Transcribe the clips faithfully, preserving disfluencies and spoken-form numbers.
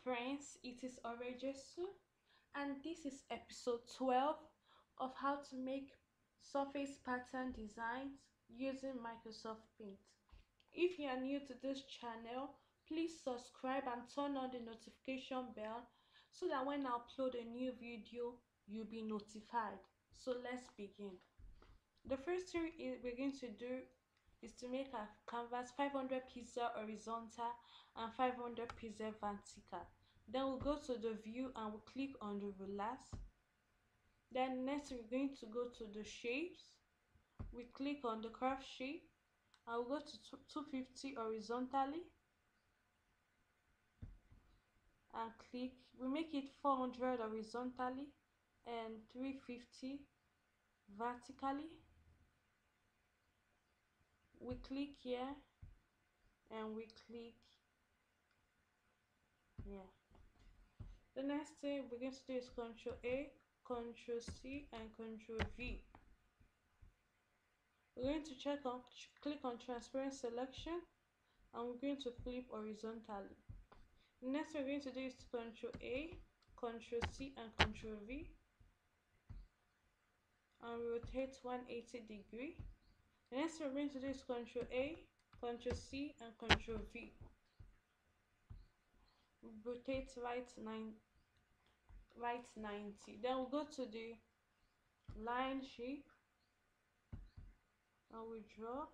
friends, it is Orejesu, and this is episode twelve of how to make surface pattern designs using Microsoft Paint. If you are new to this channel, please subscribe and turn on the notification bell so that when I upload a new video, you'll be notified. So let's begin. The first thing we're going to do is to make our canvas five hundred pixel horizontal and five hundred pixel vertical. Then we'll go to the view and we'll click on the rulers. Then next we're going to go to the shapes. We click on the curve shape and we'll go to two fifty horizontally and click. We make it four hundred horizontally and three fifty vertically. We click here and we click here. The next thing we're going to do is Control A, Control C, and Control V. We're going to check on click on transparent selection and we're going to flip horizontally. The next we're going to do is Control A, Control C, and Control V, and rotate one hundred eighty degree. The next we're going to do is Control A, Control C, and Control V. Rotate right nine right ninety. Then we'll go to the line shape and we draw.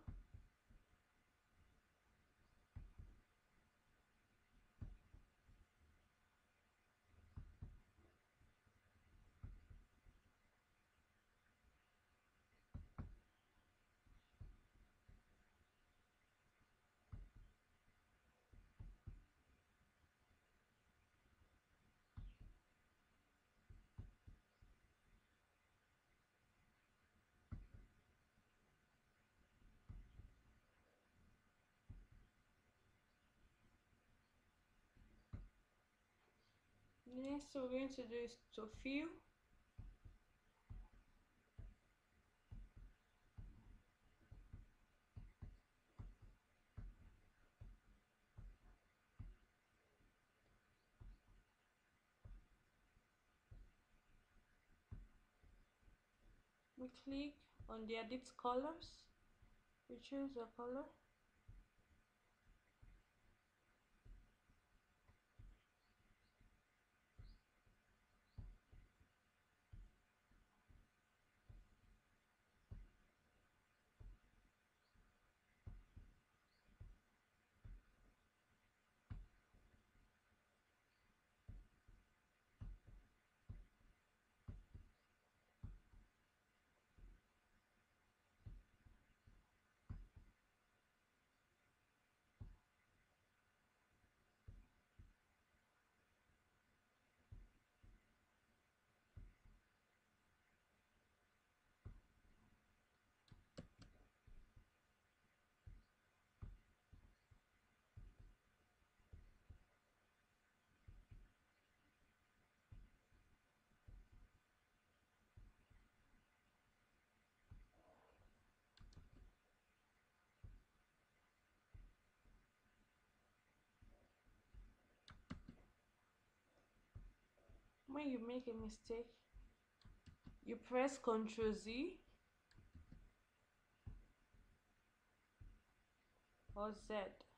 The next we're going to do is to fill. We click on the edit colors. We choose a color. When you make a mistake, you press Control Z or Z.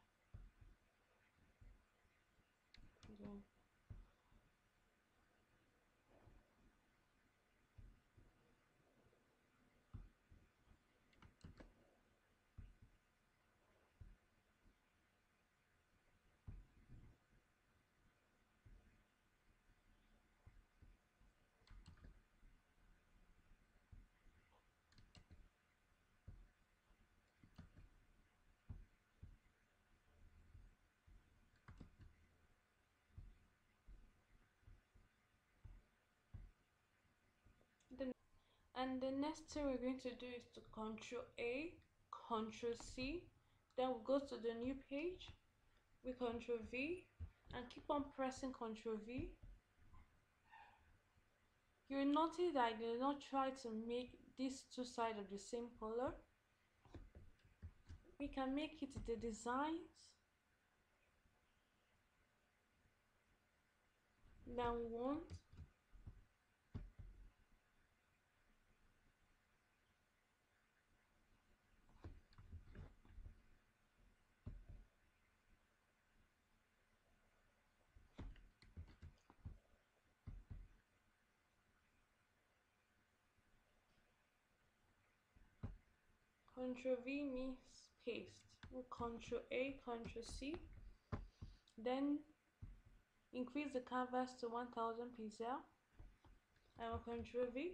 Then the and the next thing we're going to do is to Control A, Control C, then we'll go to the new page. We Control V and keep on pressing Control V. You will notice that I did not try to make these two sides of the same color. We can make it the designs. Now we want Control V means paste. Control A, Control C. Then increase the canvas to one thousand pixels. I will Control V.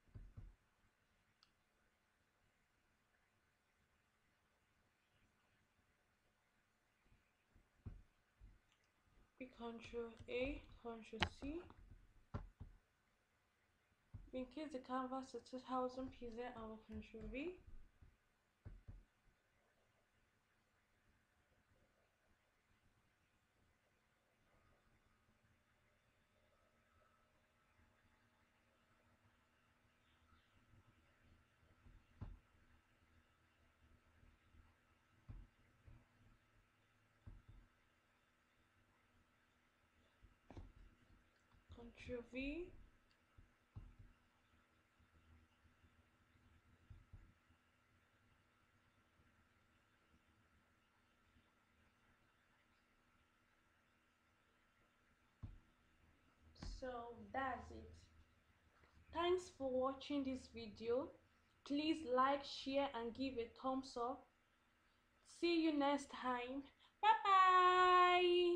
Control A, Control C. Increase the canvas to two thousand pixels. I will Control V. Control V. So that's it. Thanks for watching this video. Please like, share and give a thumbs up. See you next time. Bye bye.